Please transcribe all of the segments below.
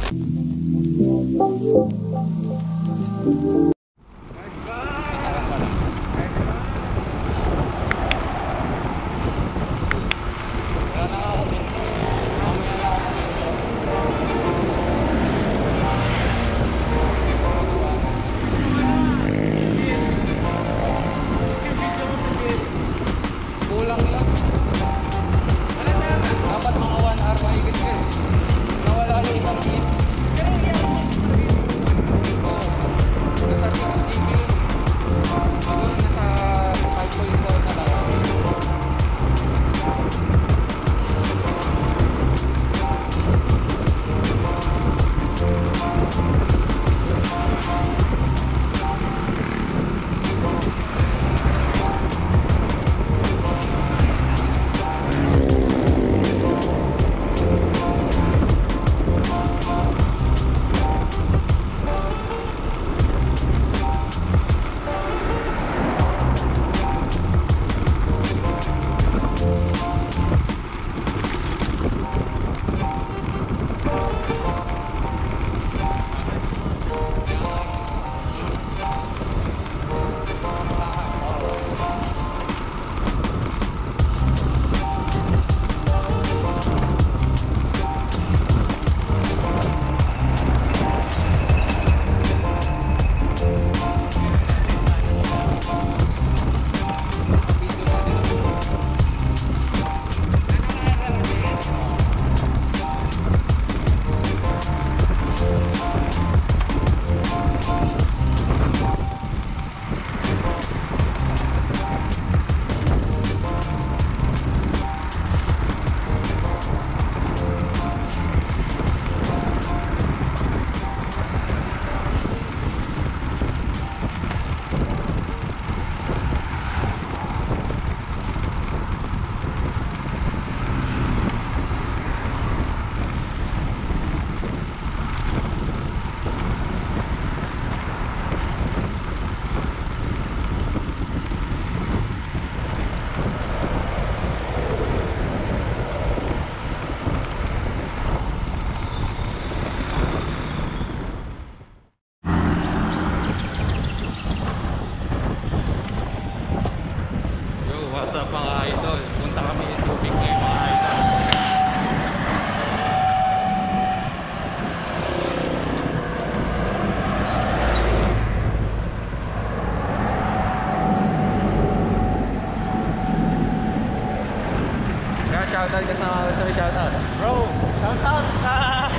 Shoutout ka sa may shoutout. Bro, shoutout sa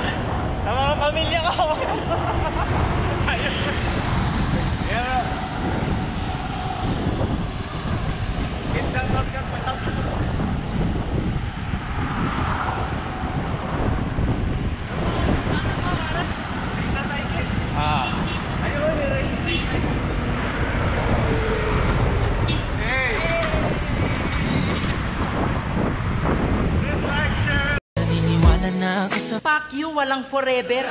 mga pamilya ko. Ayun. Yeah, bro. Shoutout ka pa. Ayun, fuck you, walang forever.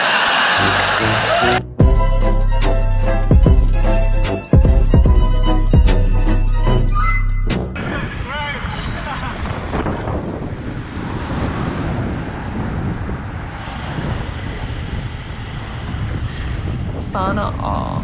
Sana all.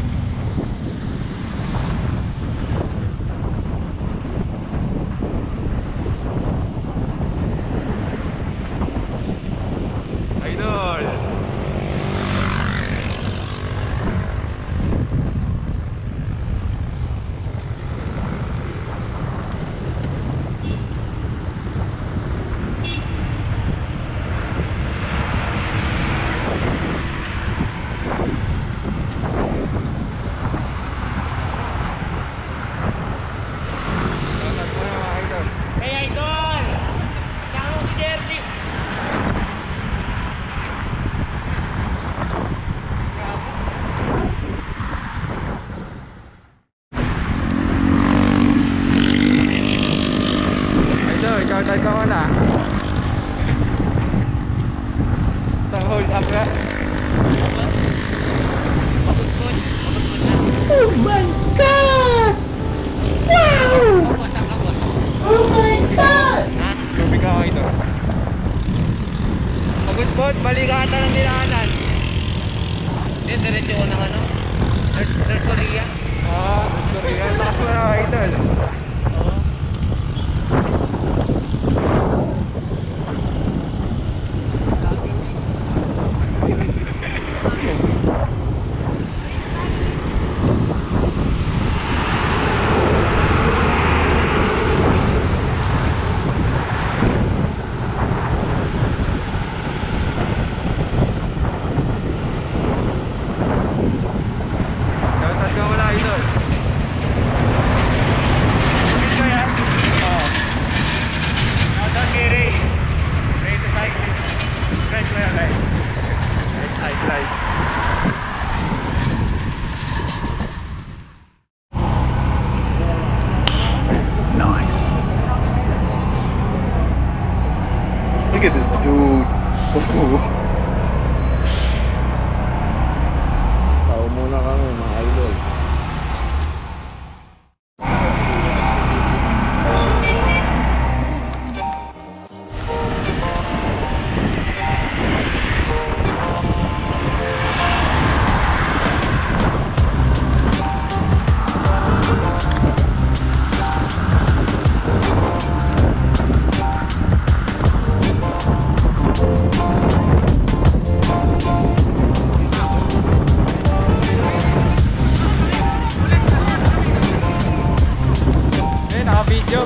Shoutout ka muna. Isang hold up ka. Oh my God! Wow! Oh my God! Subic ako ito. Pagod-pod, balik ka ata ng dinaanan. Hindi, diretso ko ng ano? North Korea. North Korea. Takas mo na, idol. Look at this dude. Tao muna kami mga idol. Naka-video.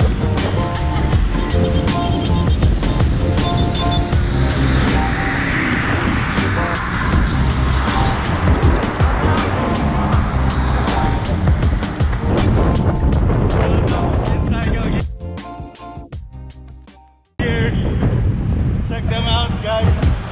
Check them out, guys.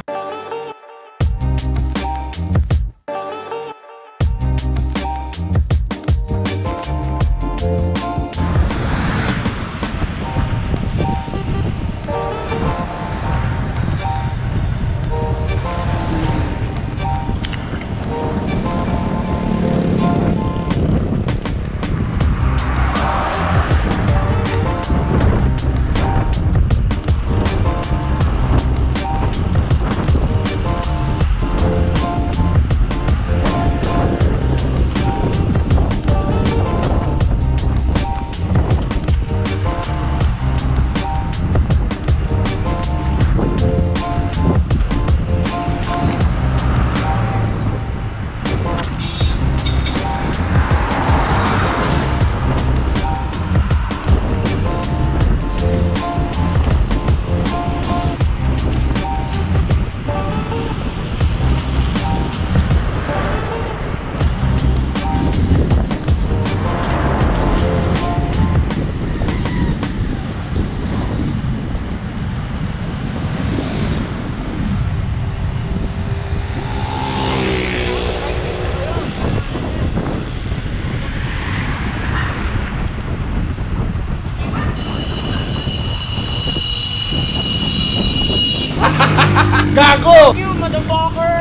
Gago! You motherfucker!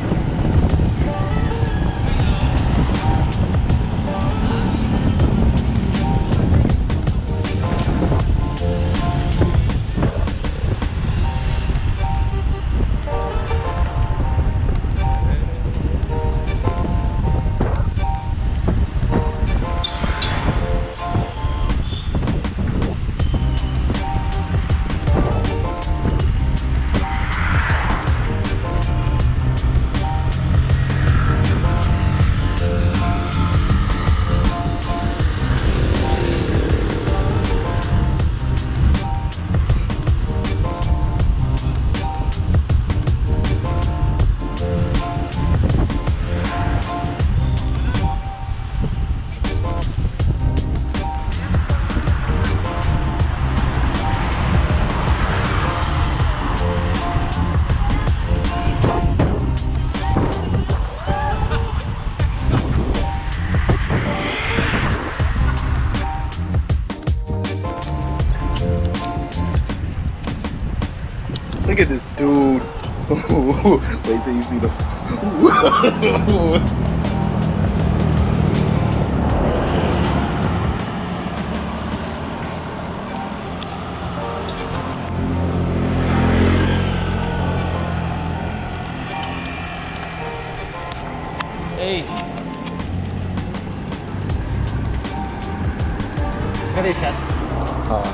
Look at this dude. Wait till you see the. Hey. Ganda yung shot. Oo.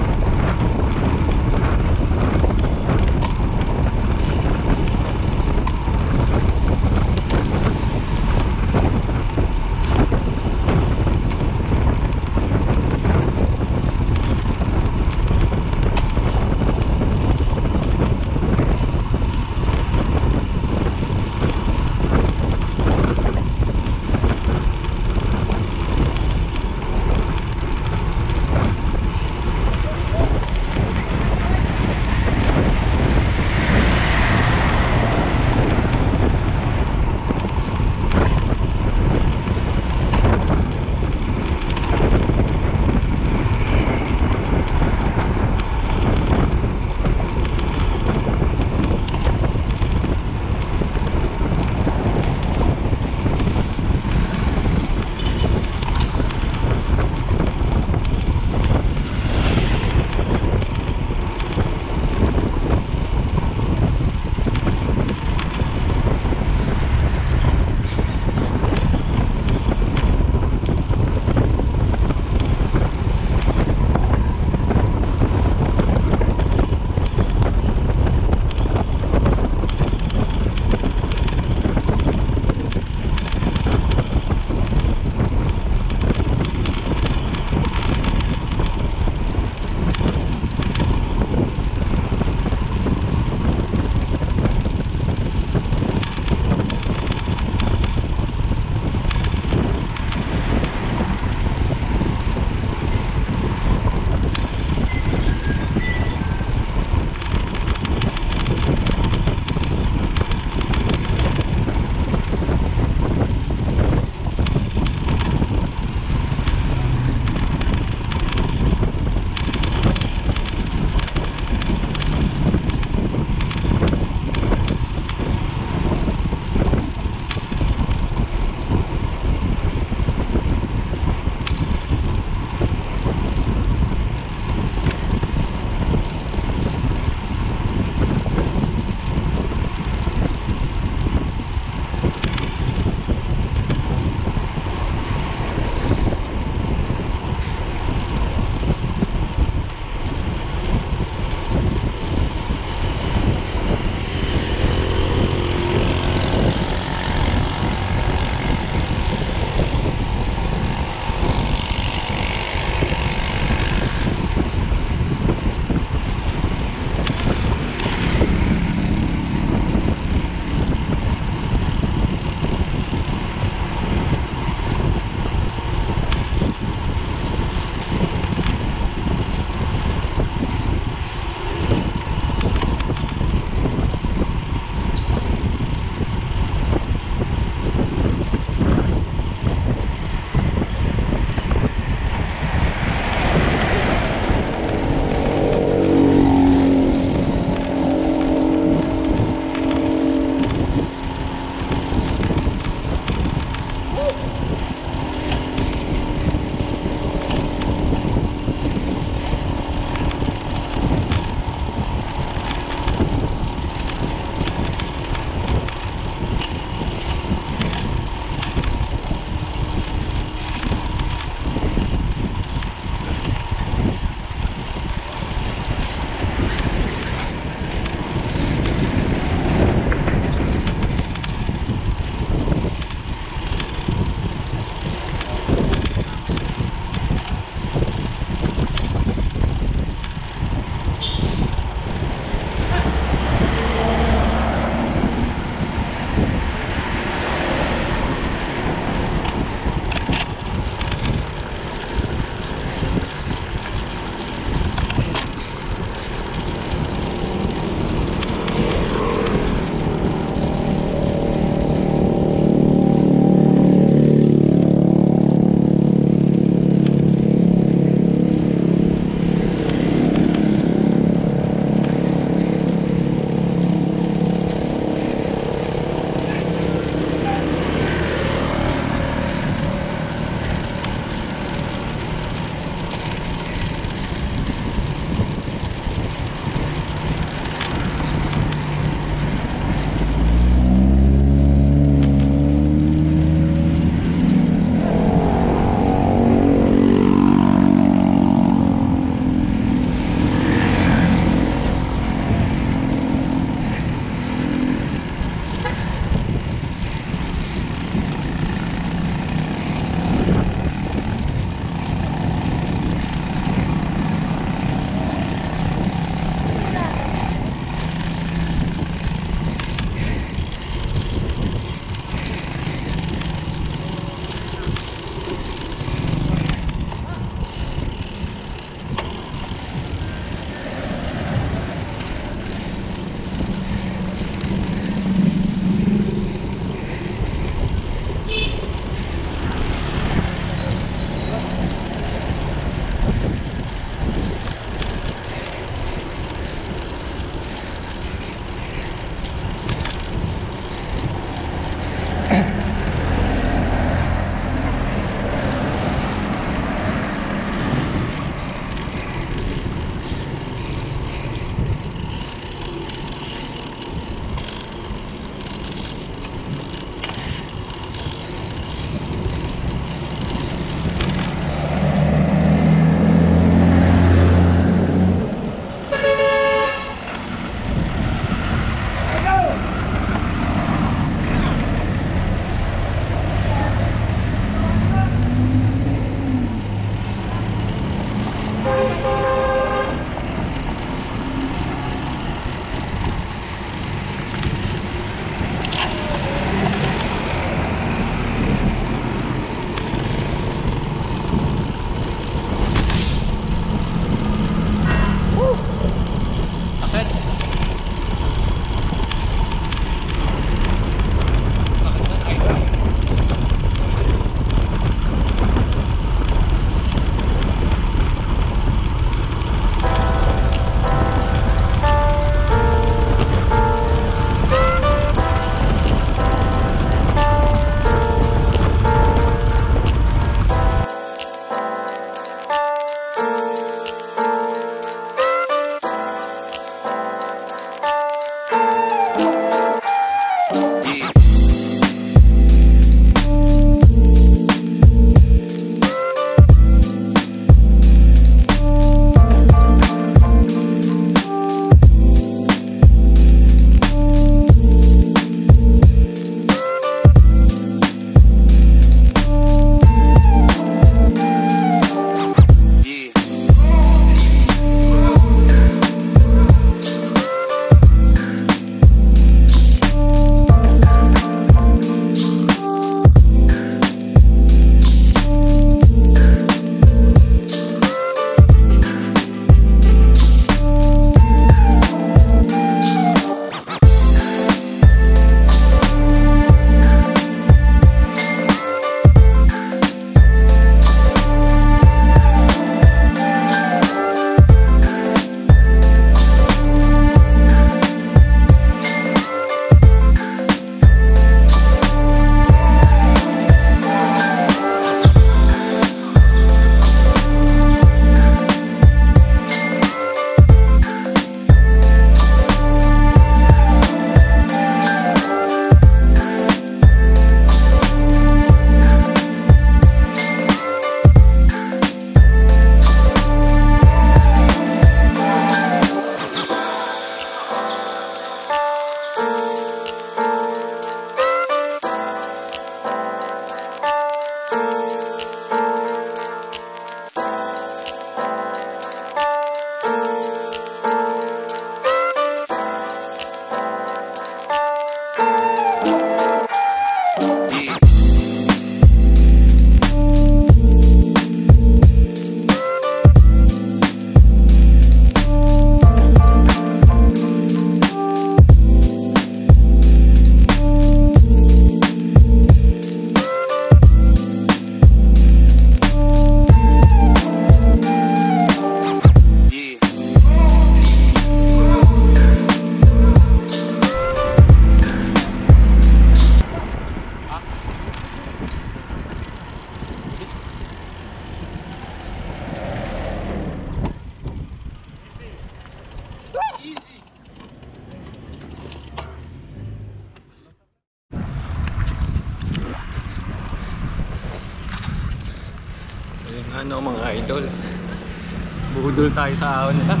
ano mga idol. Budol tayo sa ahon nila.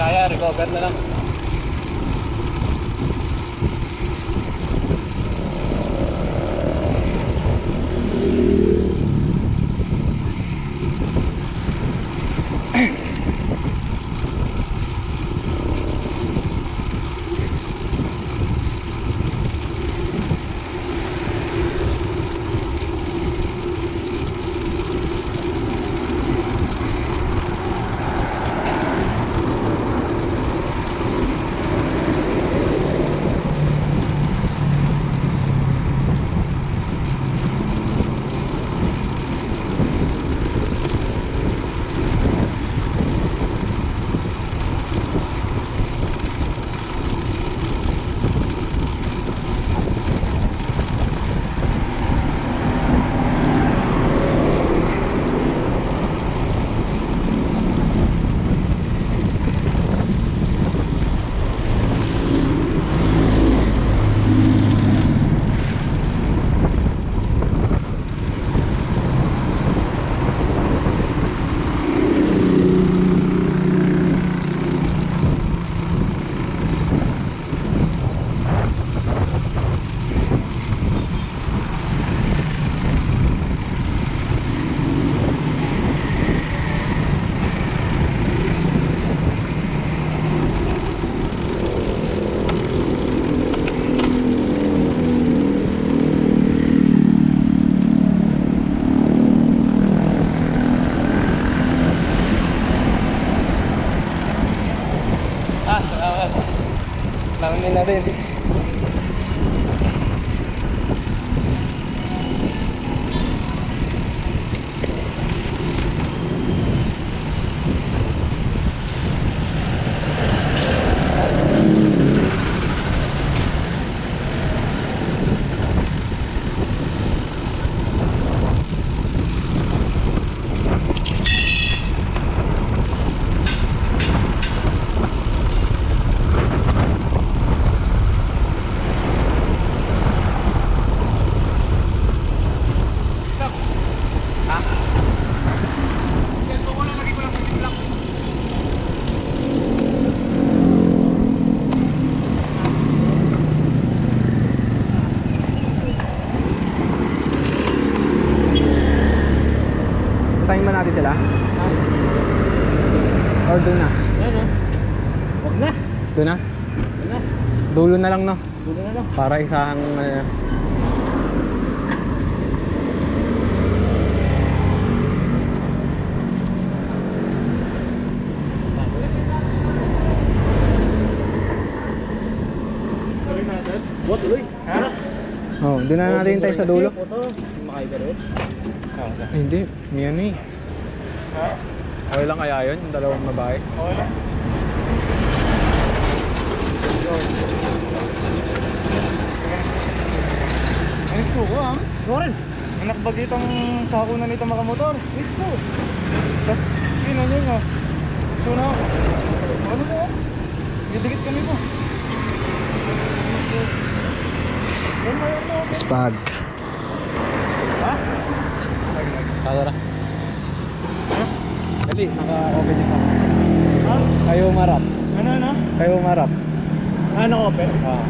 kaya, recover na lang. Namin na rin. Tayin ba natin sila? Or doon na? Ano? Huwag na. Doon na? Huwag na. Dulo na lang, no? Dulo na lang. Para isang ano. Tuloy natin. What? Tuloy? Ha? Oh, doon na natin tayo sa dulo. Makay ka rin? Ay, hindi. May ano eh. Ha? Okay lang kaya yun? Yung dalawang babae. Okay lang. Ay, nagsuko ah. Ikaw rin. Ang nakbagitang sako na nito makamotor. Wait po. Tapos, yun na yun ah. So na ako. Ano po? Didikit kami po. Spag. Ha? Tara. Dali, naka-open dito. Ha? Kayo marap. Ano? Kayo marap. Ano open? Ah.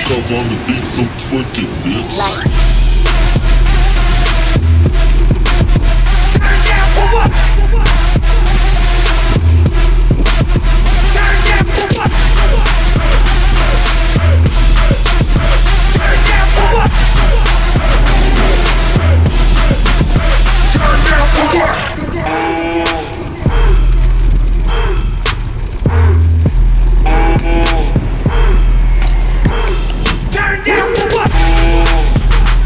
Stuff on the beat, so twerk it, bitch. Turn down for what? Turn down for what? Turn down for what? Turn down for what? Turn down for what?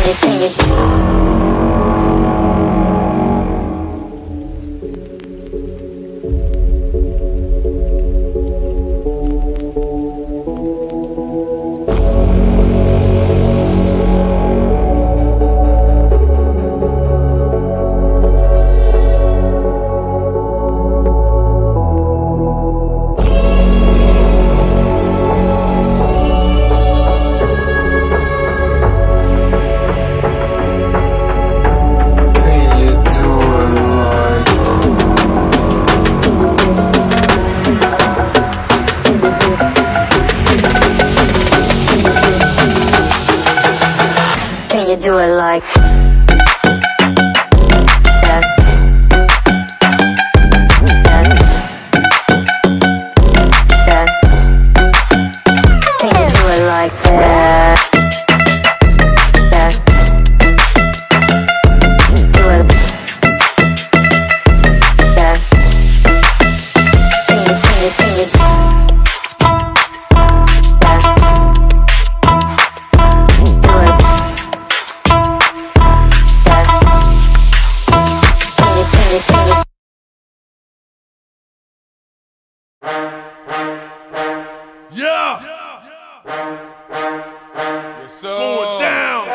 Do it like that. That. Can you do it like that? That. Do it. That. Can you Yeah. Yes, sir. Going down.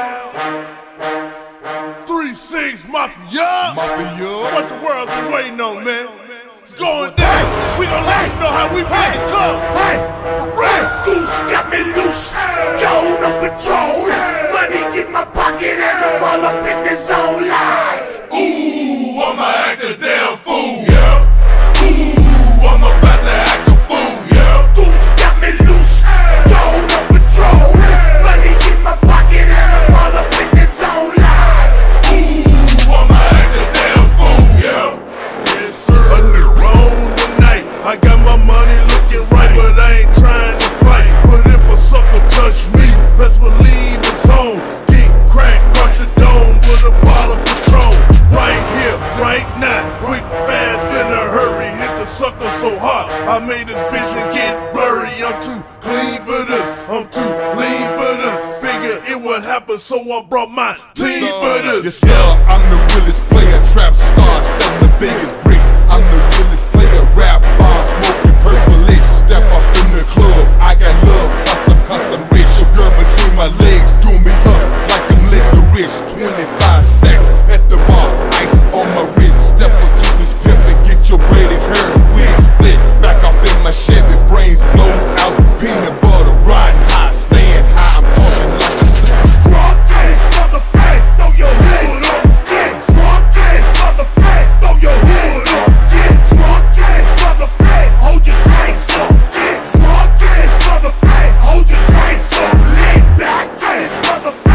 3-6 Mafia. Mafia. What the world been waiting on, man? It's going down. We gon' let you know how we make it come. Hey, right. Goose got me loose. Gone up Patron. Money in my pocket and I'm all up in the zone line. Ooh, I'ma act a damn fool. Yeah. Ooh, I'm about to act a fool. Yeah. Goose got me loose. Gone up Patron. Money in my pocket and I'm all up in the zone line. Ooh, I'ma act a damn fool. Yeah. Yes, sir. A new roll tonight. I got my money looking right, but I ain't trying to fight. But if a sucker touch me, best believe it's home. Get crack, crush a dome with a bottle of Patron. Right here, right now, quick, fast, in a hurry. Hit the sucker so hard, I made his vision get blurry. I'm too clean for this, I'm too lean for this. Figure it would happen, so I brought my team for this. Yes, sir, I'm the realest player, trap star, selling the biggest bricks. I'm the realest player, rap bar, smoking purplish. Step up in the club, I got love, cause I'm rich. A girl between my legs, do me up like I'm licorice. 25 stacks at the bar, ice on my wrist. Step up to this pimp and get your braided hair wig split. Back off in my Chevy, brains blow out, peanut butter, riding high, staying high. I'm talking like a Drunk ass motherfucker, throw your hood up. Get drunk ass motherfucker, throw your hood up. Get drunk ass motherfucker, hold your drinks up. Get drunk ass motherfucker, hold your drinks up. Lean back ass motherfucker.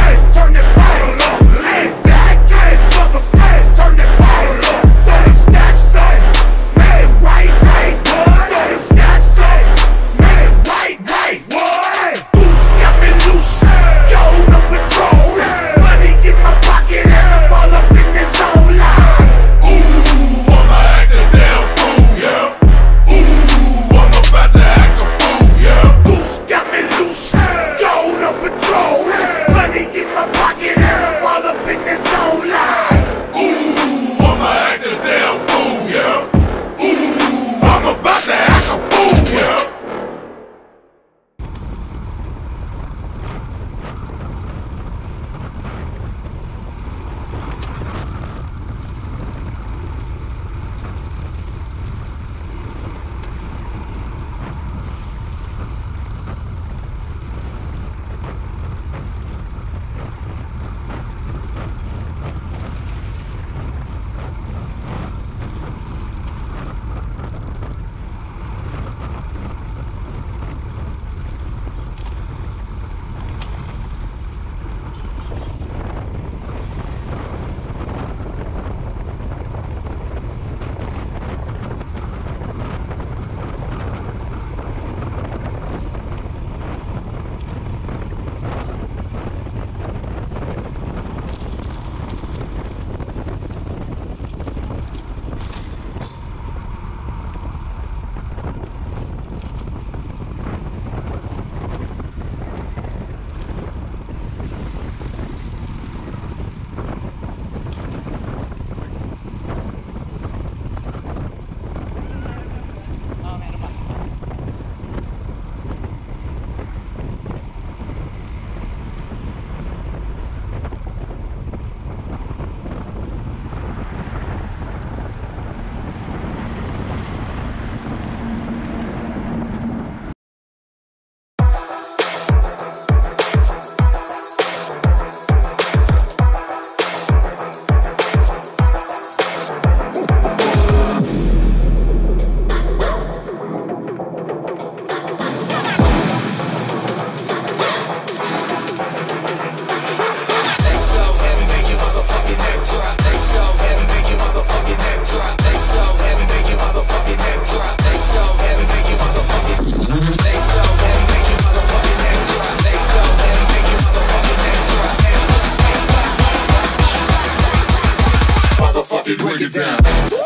break it down.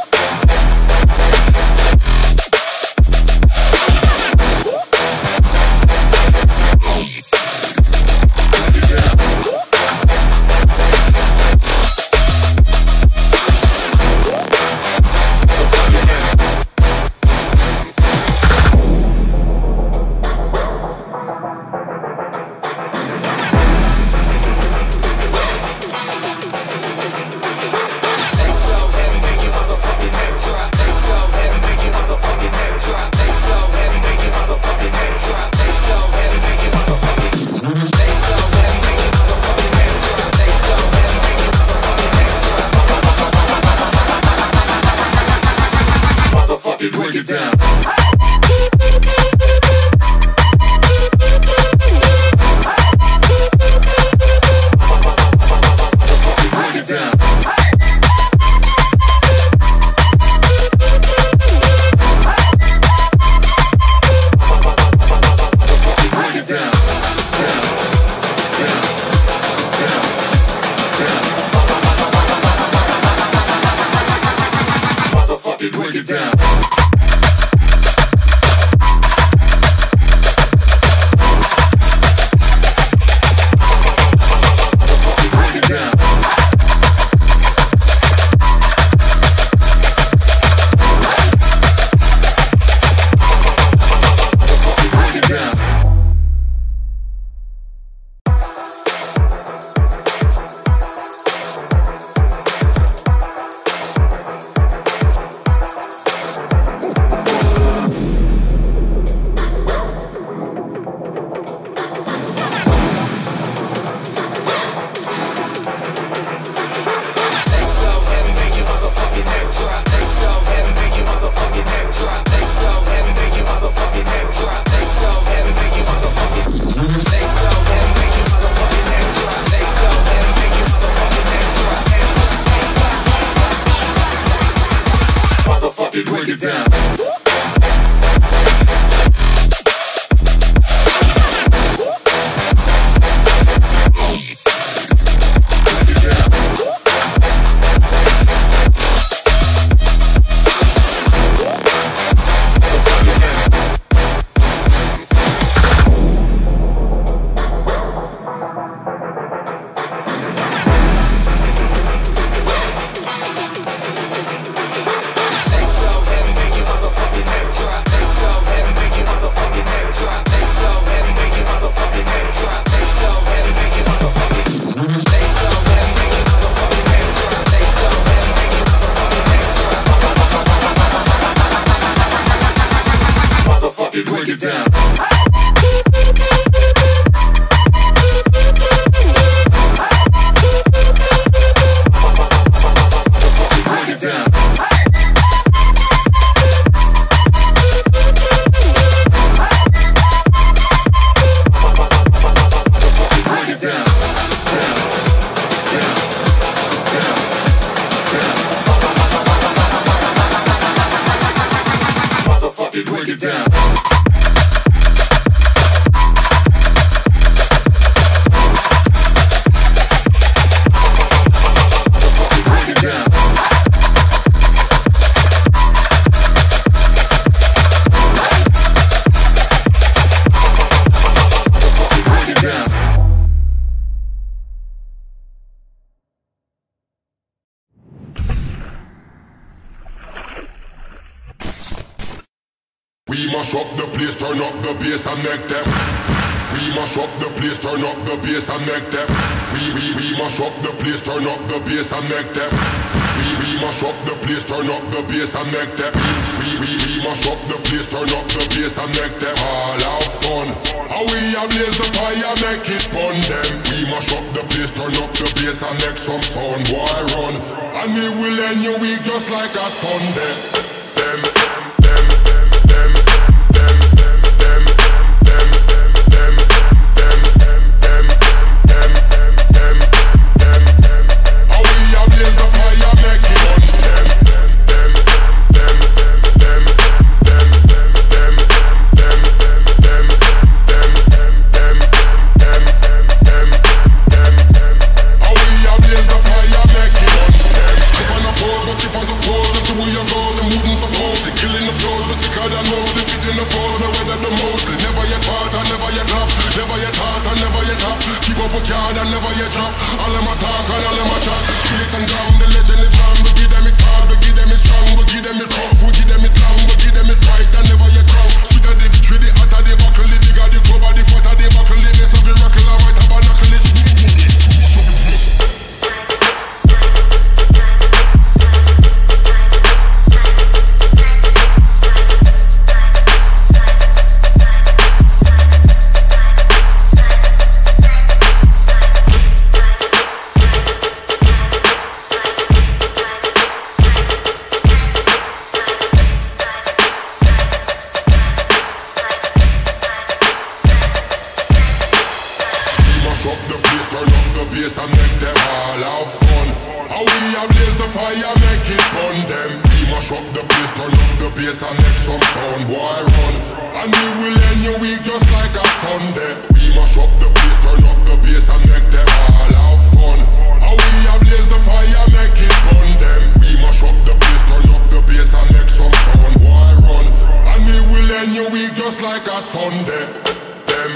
We mash up the place, turn up the bass and make them. We mash up the place, turn up the bass and make them. We mash up the place, turn up the bass and make them. We mash up the place, turn up the bass and make them. We mash up the place, turn up the bass and make them all have fun. How we ablaze the fire, make it burn them. We mash up the place, turn up the bass and make some sound, boy run. And we will end your week just like a Sunday. If all have fun. How we ablaze the fire, make it burn them. We mash up the place, turn up the bass and make some sound, boy run. And we will end your week just like a Sunday. We mash up the place, turn up the bass and make them all have fun. How we ablaze the fire, make it burn them. We mash up the place, turn up the bass and make some sound, boy run. And we will end your week just like a Sunday. Them.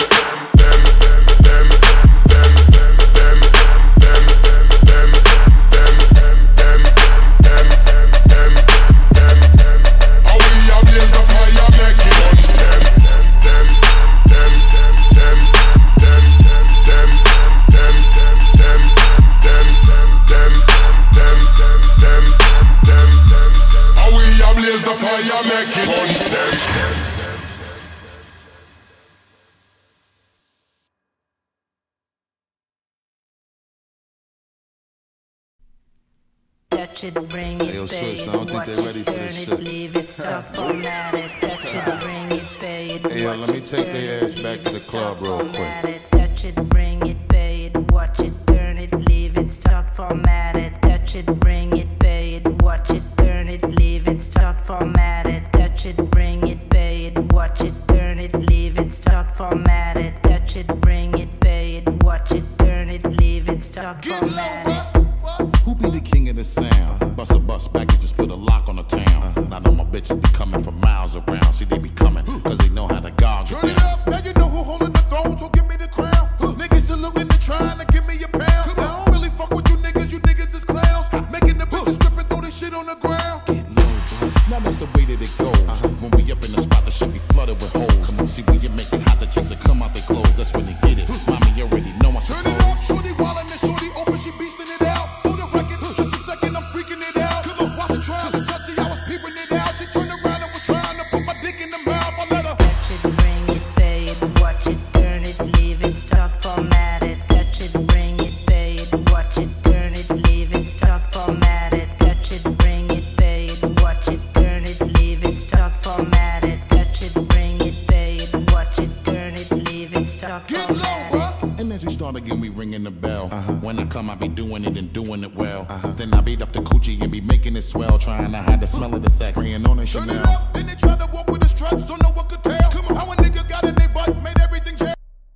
Touch it, bring it, yo, pay sis, it, I don't think watch they it, ready for turn this it, shit. leave it, stop, format it. Touch it, bring it, pay it, Hey, yo, watch let me it, take turn their it, ass back leave to the it, club stop, real format quick. it. Touch it, bring it, pay it, watch it, turn it, leave it, start, format it. Touch it, bring it, pay it, watch it, turn it, leave it, start, format it. Touch it, bring it, pay it, watch it, turn it, leave it, start, format it. Touch it, bring it, pay it, watch it, turn it, leave it, start, format it. Who be the king of the sound? Bust a bus back and just put a lock on the town. I know my bitches be coming from miles around. See, they be coming, cause they know how to gouge Turn it up, now you know who holding the throne, so give me the crown. Niggas saluting and trying to give me a pound. I don't really fuck with you niggas is clowns. Making the bitches strip and throw this shit on the ground. Get low, bro. Now that's the way that it goes. When we up in the spot, the shit be flooded with holes. Come on, see, when you make it hot, the chicks that come out they clothes. That's when they get it. Mommy, you already know I Turn it up, shorty wildin' and shorty open, she beastin' it out. For the record, just a second, I'm freaking it out. Cause I wasn't trying to touch it, I was peeping it out. She turned around and was trying to put my dick in the mouth. I let her Touch it, bring it, pay it, watch it, turn it, leave it, start, format it. Touch it, bring it, pay it, watch it, turn it, leave it, start, format it. Touch it, bring it, pay it, watch it, turn it, leave it, start, format it. Touch it, bring it, pay it, watch it, turn it, leave it, start, get low, format it. bruh. And as we start again, we ringing the bell. When I come, I be doing it and doing it well. Then I beat up the coochie and be making it swell. Trying to hide the smell of the sex. Spraying on a Turn it Chanel. up, then they try to walk with the struts, so no one could tell. Come on, how a nigga got in their butt, made everything jail.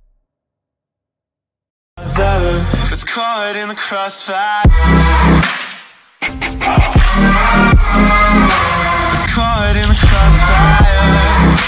It's caught in the crossfire. It's caught in the crossfire.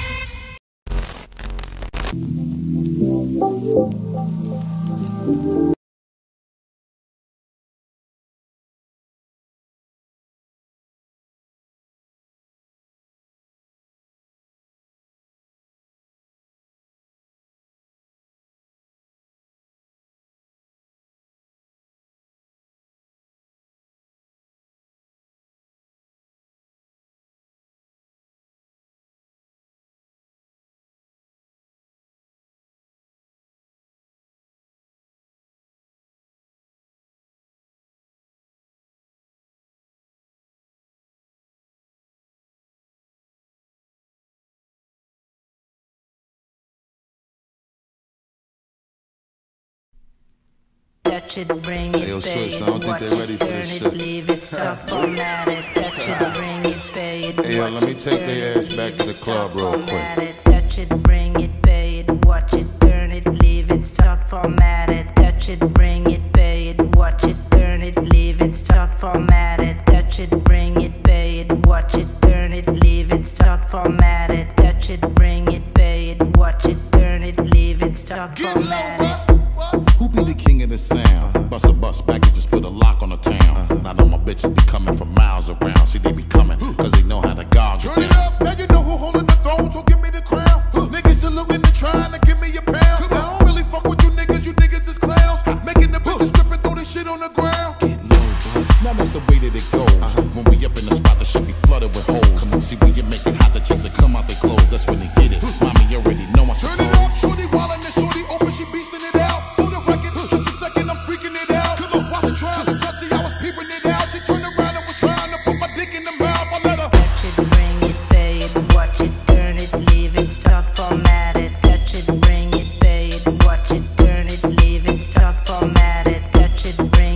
Touch it, bring it, Hey, yo, pay sis, it, I don't think watch they it, ready for turn this it, shit. leave it, start, format it. Touch it, bring it, pay it, Hey, yo, watch let me it, take turn their it, ass back leave to the it, start, club real quick. format it. Touch it, bring it, pay it, watch it, turn it, leave it, start, format it. Touch it, bring it, pay it, watch it, turn it, leave it, start, format it. Touch it, bring it, pay it, watch it, turn it, leave it, start, format it. Touch it, bring it, pay it, watch it, turn it, leave it, start, Get low, format it. bruh. Who be the king of the sound? Bust a bus back and just put a lock on the town. I know my bitches be coming from miles around. See, they be coming, cause they know how to gouge. Turn it up, now you know who holding the throne, so give me the crown. Niggas saluting and trying to give me a pound. I don't really fuck with you niggas is clowns. Making the bitches strip and throw this shit on the ground. Get low, bro. Now that's the way that it goes. When we up in the spot, the shit be flooded with holes. Come on, see, when you make it hot, the chicks that come out they clothes. That's when they get it. Mommy, you already know I Turn it up, shorty wildin' and shorty open, she beastin' it out. For the record, just a second, I'm freaking it out. Cause I wasn't trying to touch it, I was peeping it out. She turned around and was trying to put my dick in the mouth. I let her Touch it, bring it, pay it, watch it, turn it, leave it, start, format it. Touch it, bring it, pay it, watch it, turn it, leave it, start, format it. Touch it, bring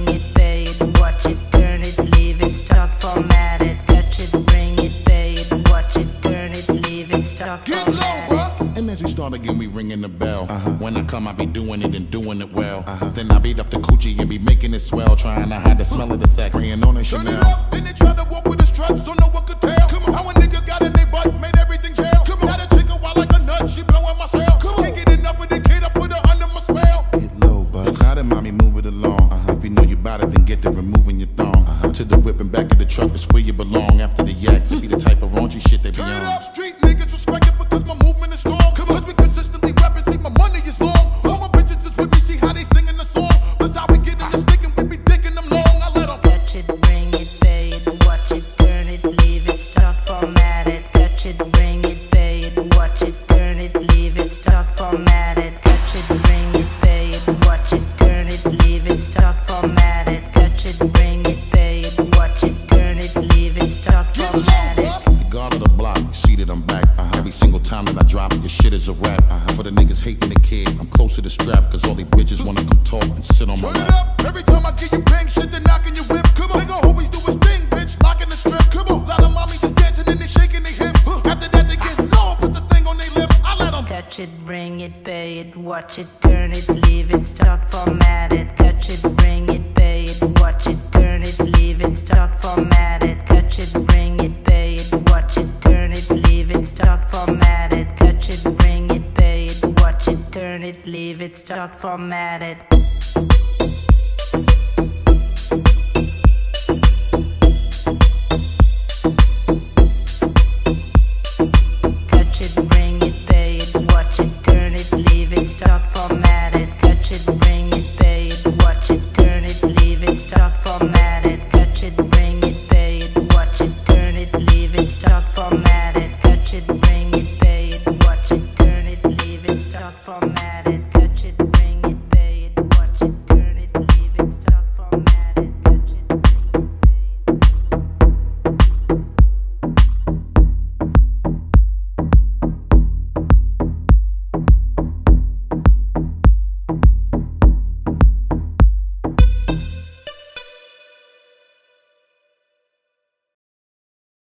come, I be doing it and doing it well. Then I beat up the coochie and be making it swell, trying to hide the smell of the sex. Spraying on a Turn it Chanel. up, then they try to walk with the struts, so no one could tell. Come on, how a nigga got in their butt, made everything jail. Come on, got a chick a wild like a nut, she blowing my cell. Come on, can't get enough of the kid, I put her under my spell. Get low, bud. Now then, mommy, move it along. If you know you bout it, then get to removing your thong. To the whip and back of the truck, that's where you belong. After the yak, to be the type of raunchy shit they be Turn it on. up, street niggas respect it because my movement is strong. Come on, cause we consistently rapping, see my money is long. All my bitches is with me, see how they singing the song. That's how we get in the stick and we be digging them long. I let them Touch it, bring it, pay it, watch it, turn it, leave it, start, format it. Touch it, bring it, pay it, watch it, turn it, leave it, start, format it. Touch it, bring it, pay it, watch it, turn it, leave it, start, format it. Touch it, bring it, pay it, watch it, turn it, leave it, start, format it. The guard of the block, you see that I'm back. Every single time that I drop it, your shit is a rap. For the niggas hating the kid, I'm close to the strap, cause all these bitches wanna come talk and sit on my turn it lap. up. Every time I get you bang shit, they knocking your whip. Come on, they gon' always do his thing, bitch, locking the strip. Come on, lot of mommies just dancing and they shaking their hips. After that they get low, put the thing on their lips. I let them Touch it, bring it, pay it, watch it, turn it, leave it, start, format it. Touch it, bring it, pay it, watch it, turn it, leave it, start, format it. Touch it, bring it, pay it, watch it, turn it, leave it, start, format it. Touch it, bring it, pay it, watch it, turn it, leave it, start, format it.